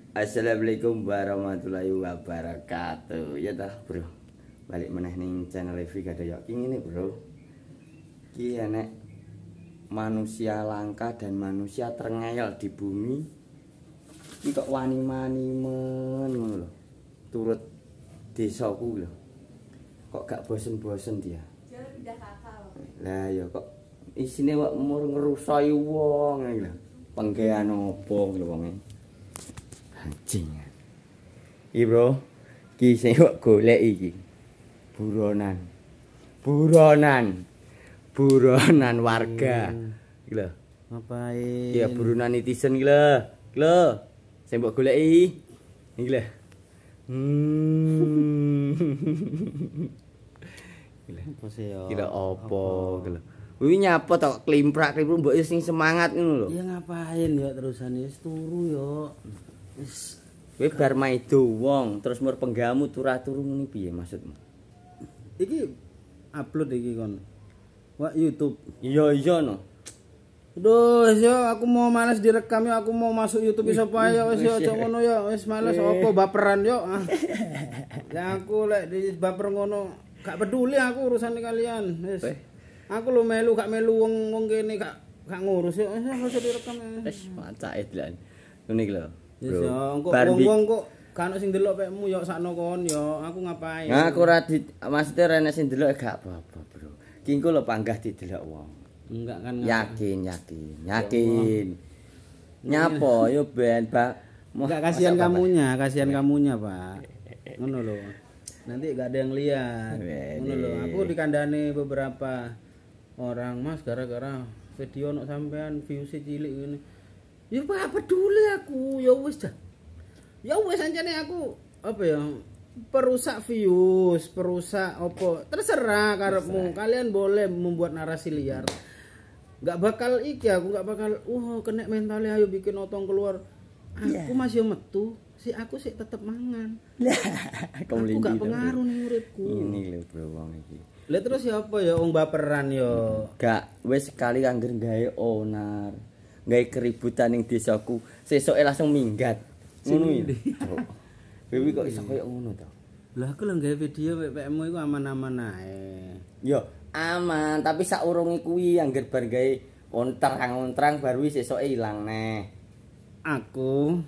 Assalamualaikum warahmatullahi wabarakatuh. Ya dah, Bro. Balik meneh ning channel Levi Gadaya. Ki ngene, Bro. Ki enek manusia langka dan manusia terngeyel di bumi. Ki kok wani-wani men ngono lho. Turut desaku lho. Kok gak bosen-bosen dia. Jare pindah kakak. Lah ya kok isine kok mur ngerusoi wong lho. Penggean opo lho wonge. Anjing. Iki bro, ki sing kok golek iki. Buronan. Buronan warga. Iki lho. Ngapain? Ya buronan netizen iki lho. Iki lho. Sing mbok goleki. Iki lho. Apa sih ya? Kira opo iki lho. Kuwi nyapa tok klimprak-klimpru mbok sing semangat ngono lho. Ya ngapain ya terusan wis turu yo. Wis Kowe bar maido wong terus mur penggamu turu-turu ngene piye maksudmu? iki upload iki kon. Wah, YouTube. Iya no. Aduh, wis yo aku mau males direkam yo, aku mau masuk YouTube iso pae yo, wis yo aja ngono yo, wis males opo baperan yo. Ya aku lek di baper ngono gak peduli aku urusan kalian. Wis. Aku lu melu gak melu wong kene gak ngurus yo, wis aja direkam. Wis macake dalan. Ngene iki lho. Wis yo engko wong kok kan sing delok pekmu yo sakno kon yo, aku ngapain? Nah, aku ora maksudnya rene sing delok gak apa-apa, Bro. Ki engko lho panggah didelok wong. Enggak kan. Yakin. Nyapo yo ben, Pak. Enggak kasihan kamunya, Pak. Ngono lho. Nanti gak ada yang lihat. Ngono lho. Aku dikandani beberapa orang, Mas, gara-gara video nok sampean views-e cilik ngene. Ya apa peduli aku, ya wis dah. Ya wis ancane aku apa ya? Perusak views, perusak opo. Terserah karepmu. Kalian boleh membuat narasi liar. Gak bakal aku gak bakal kena mentalnya ayo bikin otong keluar. Aku masih metu, aku sih tetep mangan. Aku gak pengaruh nih uripku. Ini lho Bro wong iki. Lah terus ya apa ya wong baperan yo. Gak wis sekali angger gawe onar. Gawe keributan ning desaku, sesoke langsung minggat. Ngono iki. Dewi kok iso koyo ngono to? Lah aku lho gawe video PPM-mu iku aman-aman ae. Yo aman, tapi saurunge kuwi angger bar gawe ontrang baru sesoke ilang neh. Aku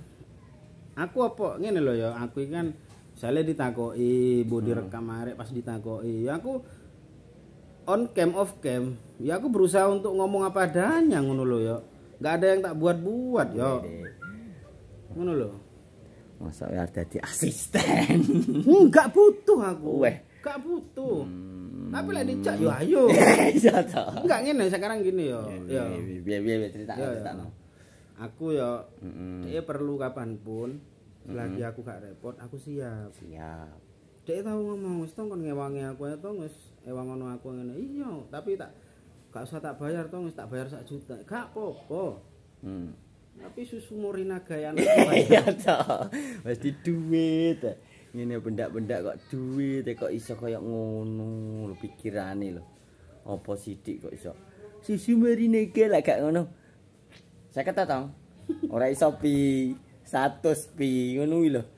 apa ngene lho ya, aku iki kan misale ditakoki, mbok direkam arek pas ditakoki, ya aku on cam off cam, ya aku berusaha untuk ngomong apa adanya ngono lho ya. Enggak ada yang tak buat-buat yo. Ngono lho. Masa ya dadi asisten. Enggak butuh aku. Weh, gak butuh. Tapi lek dicak yo ayo. Iya to. Enggak ngene sekarang gini yo. Yo. Biar cerita. Aku yo dia perlu kapanpun selagi aku gak repot aku siap. Dia tahu ngomong wis tong kon ngewangi aku ya tong wis ewang ngono aku ngene. Iya, tapi gak usah tak bayar tong wis tak bayar 1 juta. Gak apa-apa. Tapi susu Morinaga ya iya toh. Wis di duit. Ngene bendak-bendak kok duit kok iso koyo ngono lho pikirane lho. Apa sithik kok iso. Susu Morinaga lah gak ngono. 50 tong. Ora iso pi 100 pi ngono kuwi lho.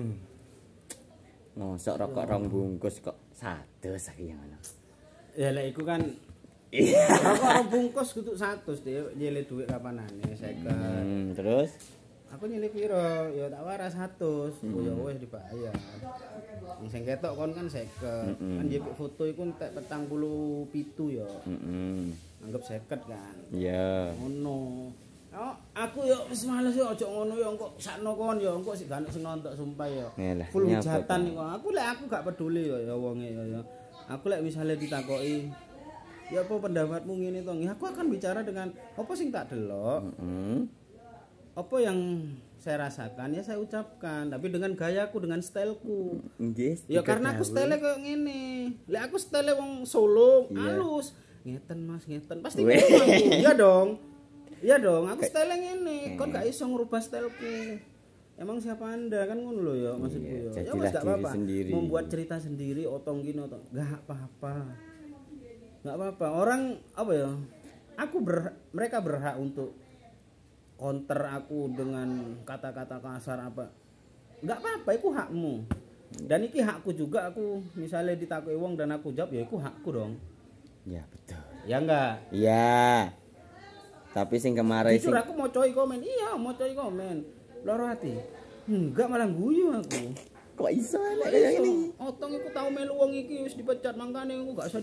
Mosok rokok rong bungkus kok 100 saiki ngono. Ya lek iku kan rokok rong bungkus kudu 100 deh nyele duit kapanane 50. Terus aku nyele piro? Ya tak waras 100. Ya wis dibayar. Sing ketok kon kan 50. Kan jepik foto iku entek 47 ya. Anggap 50 kan. Iya. Ngono. Oh, aku yo wis males yo aja ngono yo engko sakno kon yo engko sik gak sing nontok sumpah yo. Full hujatan iku. Aku gak peduli yo wonge yo. Aku lek misale ditakoki ya apa pendapatmu ngene to? Ya aku akan bicara dengan apa sing tak delok. Apa yang saya rasakan ya saya ucapkan tapi dengan gayaku dengan styleku. Nggih. Ya karena aku style koyo ngene. Lek aku style wong Solo halus. Ngeten Mas, ngeten. Pasti ngono aku. Iya dong. Iya dong, aku style ngene. Kon gak iso ngerubah styleku. Emang siapa Anda kan ngono lho ya maksudku ya. Ya wis gak apa-apa. Membuat cerita sendiri otong gini otong. Gak apa-apa. Gak apa-apa. Orang apa ya? Mereka berhak untuk counter aku dengan kata-kata kasar apa, nggak apa-apa, itu hakmu. Dan iki hakku juga, aku misalnya ditakuti wong dan aku jawab, ya itu hakku dong. Ya betul. Ya enggak? Iya. Tapi sing kemarin Jujur aku mau coy komen, iya mau coy komen. Loro hati. Enggak, malah guyu aku. kok iso enek kaya ngene. Otong iku tau melu wong iki wis dipecat, mangkane aku gak usah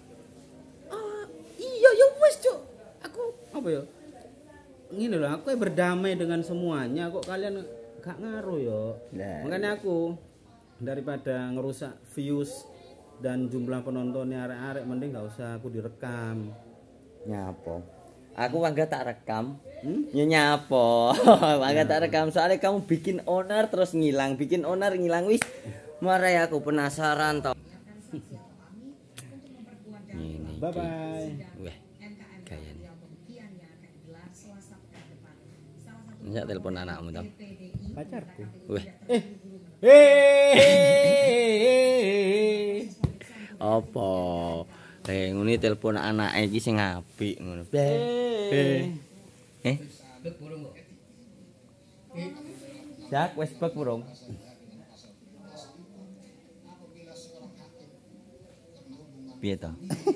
iya ya wis, Cuk. Aku apa ya? Ngene loh, aku berdamai dengan semuanya, kok kalian gak ngaruh ya. Nah. Makanya aku daripada ngerusak views dan jumlah penontonnya arek-arek, mending gak usah aku direkam. Nyapo? Aku mangga tak rekam. Ya nyapo. Mangga tak rekam soalnya kamu bikin owner terus ngilang, bikin owner ngilang wis. Marai aku penasaran toh. Ini. Bye bye. Weh. Gayane. Njak telepon anakmu toh. Pacarku. Weh. Apa? Ngene telepon anake iki sing apik ngono. Jak wis bek burung. Piye to?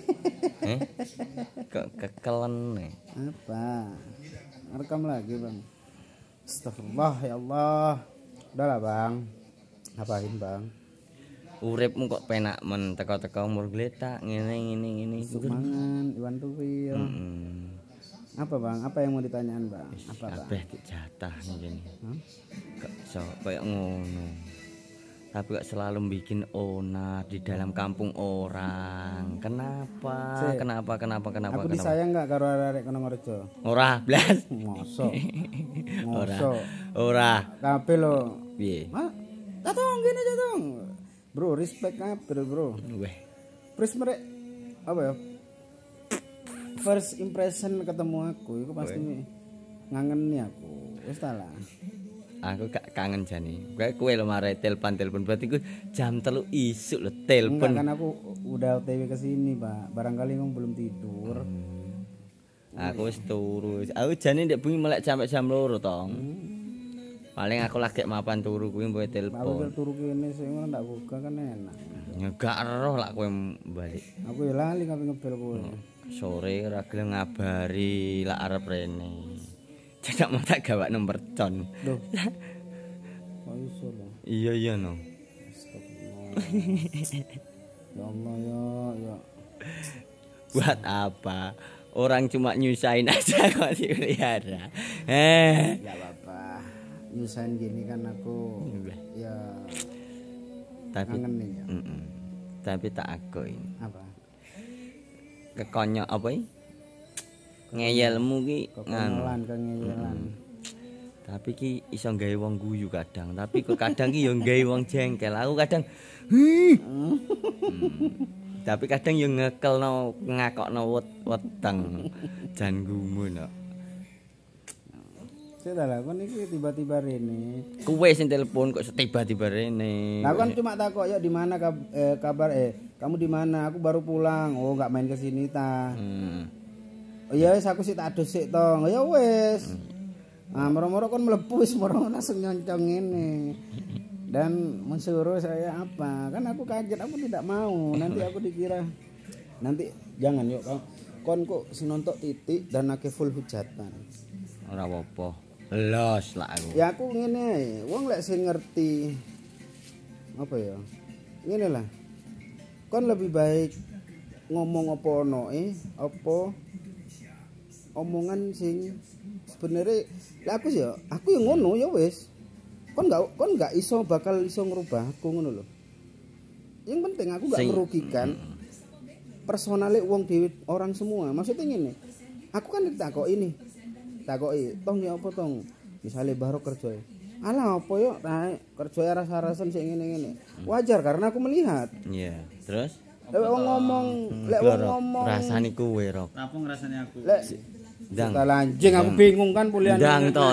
Kok kekelen nih? Apa? Rekam lagi, Bang. Astagfirullah, ya Allah. Udahlah, Bang. Ngapain, Bang? Uripmu kok penak men teko-teko umur gletak ngene. Mangan, Iwan Tuwil. Apa, Bang? Apa yang mau ditanyakan, Bang? Apa, Bang? Kabeh jatah ngene. Kok iso koyo ngono. Tapi kok selalu bikin onar di dalam kampung orang. Kenapa? Kenapa? Aku disayang enggak karo arek kono Ngorejo? Ora, blas. Mosok. Ora. Kabeh lho. Piye? Hah? Datang gini, datang. Bro, respect kabeh, Bro. Weh. Terus mereka apa ya? First impression ketemu aku itu pasti ngangeni aku. Wis ta lah. Aku gak kangen jane. Kowe lho mare telepon berarti ku jam 3 isuk lho telepon. Enggak, kan aku udah OTW ke sini, Pak. Barangkali kamu belum tidur. Aku wis turu. Aku jane ndek bengi melek sampai jam 2 tong. Paling aku lagi mapan turu kuwi mbok telepon. Aku turu kene sing ngono ndak buka kan enak. Ya gak eroh lak kowe balik. Aku ya lali kabeh ngebel kowe. Sore ora gelem ngabari lak arep rene. Cedak mau tak gawak nomor con. Loh. Kok iso lho? Iya no. Ya Allah ya. Buat apa? Orang cuma nyusahin aja kok dipelihara. Enggak apa-apa. Nyusahin gini kan aku ya tapi kangen ya. Tapi tak akui. Apa? Kekonyok apa iki? Ngeyelmu ki kengelan. Tapi ki iso gawe wong guyu kadang, tapi kok kadang ki yo gawe wong jengkel. Aku kadang tapi kadang yo ngekelno ngakokno weteng jan gumun kok. Setelah kon iki tiba-tiba rene. Kowe sing telepon kok tiba-tiba rene. Nah kan cuma takok ya di mana kabar kamu di mana? Aku baru pulang. Oh enggak main ke sini ta. Oh ya wis aku sik tak adus sik to. Ya wis. Nah moro-moro kon mlebu wis moro langsung nyoncong ngene. Dan mensuruh saya apa? Kan aku kaget, aku tidak mau. Nanti aku dikira nanti jangan yuk kon kok sing nontok titik dan akeh full hujatan. Ora apa-apa. Los lah aku. Ya aku ngene ae, wong lek sing ngerti apa ya? Ngene lah. Kon lebih baik ngomong apa ono apa omongan sing sebenarnya lah aku ya ngono ya wis. Kon enggak iso bakal iso ngerubah aku ngono lho. Yang penting aku enggak merugikan personale wong dhewe orang semua. Maksudnya ngene. Aku kan ditakoki ini. Takoki, "Tong ya apa tong?" Misale baru kerja. Alah apa yo kerja rasa-rasan sik ngene-ngene. Wajar karena aku melihat. Iya, terus Lek wong ngomong, rasane kowe, Rok. Apa ngrasane aku? Ndang. Anjing aku bingung kan pulian. Ndang to.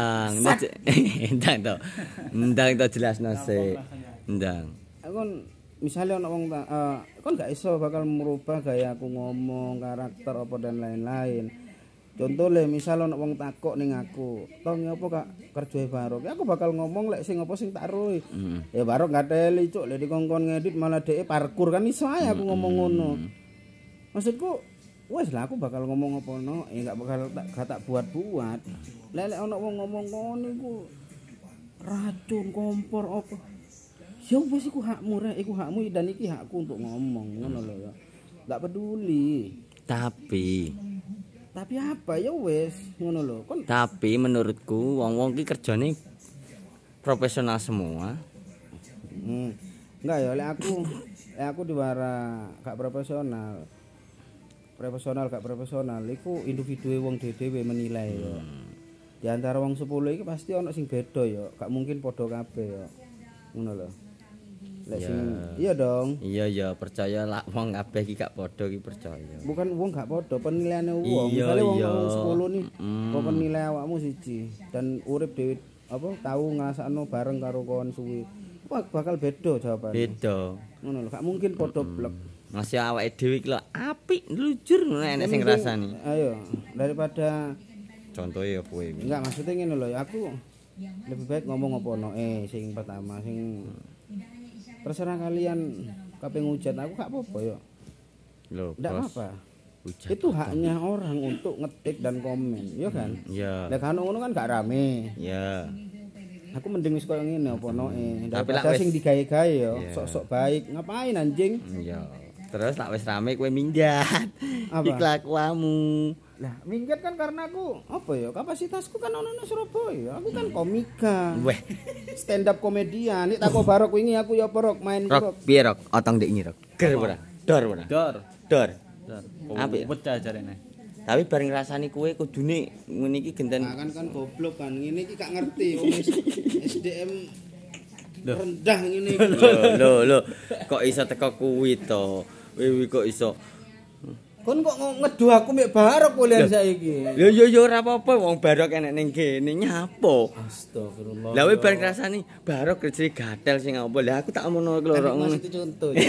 Ndang to jelasno sik. Ndang. Aku misalnya ono wong kon gak iso bakal merubah gaya aku ngomong, karakter apa dan lain-lain. Contoh le misal ana wong takok ning aku, "Tong apa Kak kerjae Barok?" Ya aku bakal ngomong lek sing apa sing tak roe. Ya Barok ngateli cuk, lek dikongkon ngedit malah dhek parkur kan iso ae aku ngomong ngono. Maksudku wes lah aku bakal ngomong apa no, gak bakal tak buat-buat. Lek ana wong ngomong ngono iku racun kompor apa. Ya wis iku hakmu rek, iku hakmu dan iki hakku untuk ngomong ngono lho ya. Gak peduli. Tapi apa ya wes ngono lho. Tapi menurutku wong-wong ki kerjane profesional semua. Enggak ya lek aku diwara gak profesional. Gak profesional iku individu wong dhewe menilai ya. Di antara wong 10 iki pasti ana sing beda ya. Gak mungkin padha kabeh ya. Ngono lho. Lek sing iya dong. Iya percaya lah wong kabeh iki gak padha iki percaya. Bukan wong gak padha penilaiane wong. Misale wong 10 nih kok penilai awakmu siji dan urip dhewe apa tahu ngrasakno bareng karo kon suwi. Bakal beda jawabane. Beda. Ngono lho, gak mungkin padha blek. Masih awake dhewe iki lho apik nlujur enek sing ngrasani. Ayo, daripada contohnya kowe. Enggak maksudnya ngene lho, aku lebih baik ngomong apa no sing pertama sing terserah kalian kabeh ngujat aku gak apa-apa ya. Loh, enggak apa-apa. Itu haknya orang untuk ngetik dan komen, ya kan? Iya. Lek kan ngono kan gak rame. Iya. Aku mending wis koyo ngene apa no daripada sing digawe-gawe ya, sok-sok baik. Ngapain anjing? Iya. Terus lak wis rame kowe minggat. Apa? Iki kelakuanmu. Lah, minggat kan karena aku apa ya? Kapasitasku kan ono nang Surabaya. Aku kan komika. Weh, Stand up komedian. Nek tako Barok wingi aku ya Barok main Rok piye Rok? Otong ndek nyirok. Ger ora? Dor ora? Dor. Apik. Pecah jarene. Tapi bareng rasani kowe kudune ngene iki genten. Nah, kan goblok kan. Ngene iki gak ngerti wong SDM rendah ngene iki. Lho. Kok iso teko kuwi to? Wiwi kok iso Kon kok ngeduh aku mek Barok kuliah saiki. Lho yo ora apa-apa wong Barok enek ning kene nyapo. Astagfirullah. Lah kowe bareng rasani Barok kerja gatel sing apa. Lah aku tak omongno kloro ngono. Itu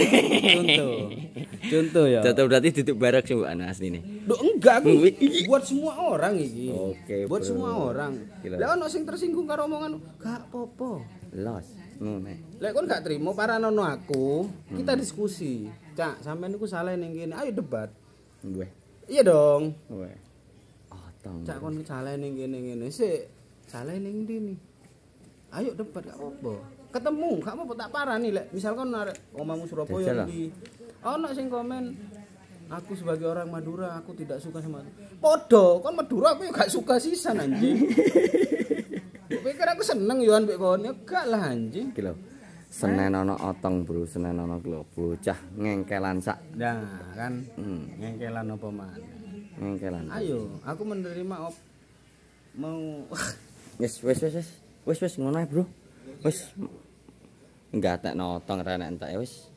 contoh ya. Contoh berarti duduk Barok sing ana asline. Duh enggak aku buat semua orang iki. Oke, buat bro. semua orang. Lah ono sing tersinggung karo omongan gak apa-apa. Los. Ngono. Lek kon gak trimo paranono aku, kita diskusi. Cak, sampean niku salah ning kene. Ayo debat. Gue. Iya dong. Gue. Otong. Cak kon salah ning kene ngene. Sik, salah ning ndi nih? Ayo debat gak apa-apa. Ketemu, gak apa-apa tak parani lek. Misal kon arek omahmu Surabaya iki. Ono sing komen aku sebagai orang Madura aku tidak suka sama podo kon Madura aku gak suka sisan anjing. Pikir aku seneng yo ambek kon ya gak lah anjing. Iki lho. Senen ana otong, Bro. Senen ana lho bocah ngengkelan sak. Nah, kan ngengkelan apa maneh. Ngengkelan. Ayo, aku menerima mau Wis ngono ae, Bro. Wis enggak tekno otong ra nek entek wis.